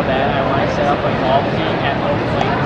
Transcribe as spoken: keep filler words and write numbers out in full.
bad. I want to set up a golf team at Oak Lake